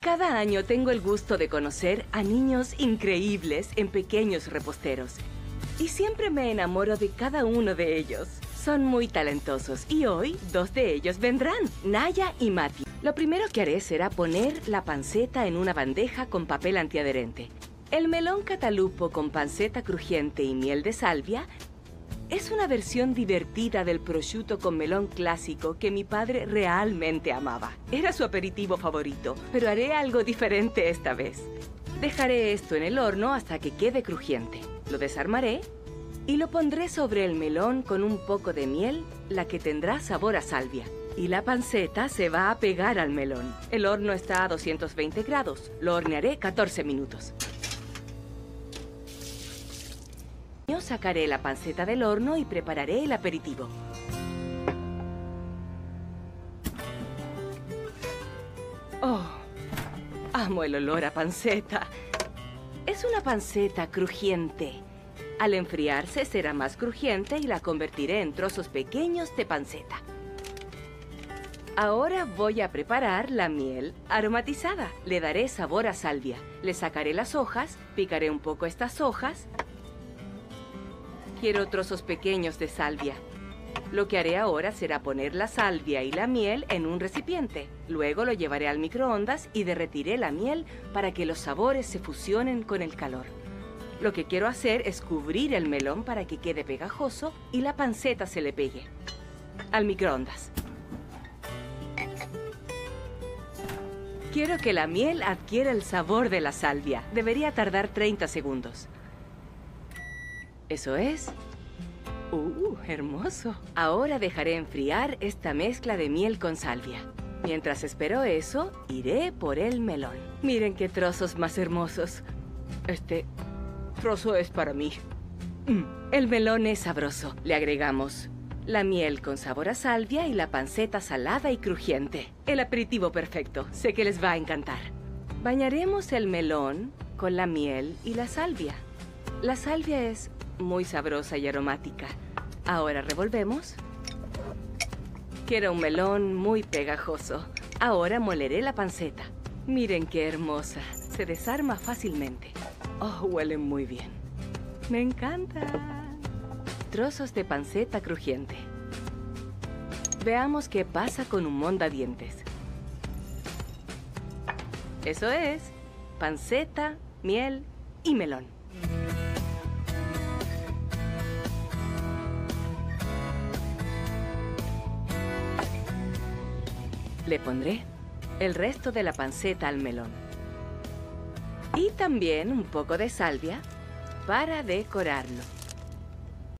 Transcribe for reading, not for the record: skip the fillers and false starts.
Cada año tengo el gusto de conocer a niños increíbles en pequeños reposteros. Y siempre me enamoro de cada uno de ellos. Son muy talentosos y hoy 2 de ellos vendrán, Naya y Mati. Lo primero que haré será poner la panceta en una bandeja con papel antiadherente. El melón catalupo con panceta crujiente y miel de salvia es una versión divertida del prosciutto con melón clásico que mi padre realmente amaba. Era su aperitivo favorito, pero haré algo diferente esta vez. Dejaré esto en el horno hasta que quede crujiente. Lo desarmaré y lo pondré sobre el melón con un poco de miel, la que tendrá sabor a salvia. Y la panceta se va a pegar al melón. El horno está a 220 grados. Lo hornearé 14 minutos. Sacaré la panceta del horno y prepararé el aperitivo. ¡Oh! Amo el olor a panceta. Es una panceta crujiente. Al enfriarse será más crujiente y la convertiré en trozos pequeños de panceta. Ahora voy a preparar la miel aromatizada. Le daré sabor a salvia. Le sacaré las hojas, picaré un poco estas hojas. Quiero trozos pequeños de salvia. Lo que haré ahora será poner la salvia y la miel en un recipiente. Luego lo llevaré al microondas y derretiré la miel para que los sabores se fusionen con el calor. Lo que quiero hacer es cubrir el melón para que quede pegajoso y la panceta se le pegue. Al microondas. Quiero que la miel adquiera el sabor de la salvia. Debería tardar 30 segundos. Eso es. ¡Hermoso! Ahora dejaré enfriar esta mezcla de miel con salvia. Mientras espero eso, iré por el melón. Miren qué trozos más hermosos. Este trozo es para mí. El melón es sabroso. Le agregamos la miel con sabor a salvia y la panceta salada y crujiente. El aperitivo perfecto. Sé que les va a encantar. Bañaremos el melón con la miel y la salvia. La salvia es muy sabrosa y aromática. Ahora revolvemos. Quiero un melón muy pegajoso. Ahora moleré la panceta. Miren qué hermosa. Se desarma fácilmente. Oh, huele muy bien. Me encanta. Trozos de panceta crujiente. Veamos qué pasa con un mondadientes. Eso es. Panceta, miel y melón. Le pondré el resto de la panceta al melón. Y también un poco de salvia para decorarlo.